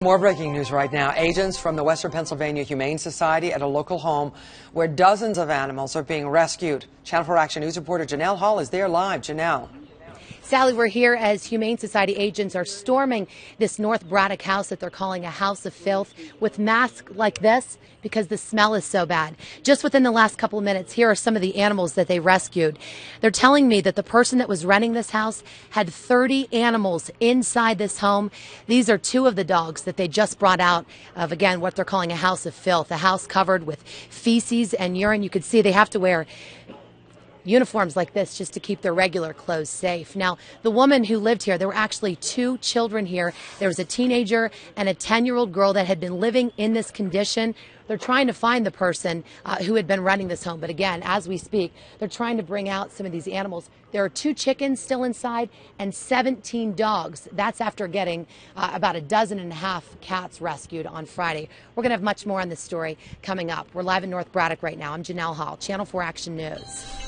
More breaking news right now. Agents from the Western Pennsylvania Humane Society at a local home where dozens of animals are being rescued. Channel 4 Action News reporter Janelle Hall is there live. Janelle. Sally, we're here as Humane Society agents are storming this North Braddock house that they're calling a house of filth with masks like this because the smell is so bad. Just within the last couple of minutes, here are some of the animals that they rescued. They're telling me that the person that was renting this house had 30 animals inside this home. These are two of the dogs that they just brought out of, again, what they're calling a house of filth, a house covered with feces and urine. You can see they have to wear uniforms like this just to keep their regular clothes safe. Now, the woman who lived here, there were actually two children here. There was a teenager and a 10-year-old girl that had been living in this condition. They're trying to find the person who had been running this home. But again, as we speak, they're trying to bring out some of these animals. There are 2 chickens still inside and 17 dogs. That's after getting about 12.5 cats rescued on Friday. We're going to have much more on this story coming up. We're live in North Braddock right now. I'm Janelle Hall, Channel 4 Action News.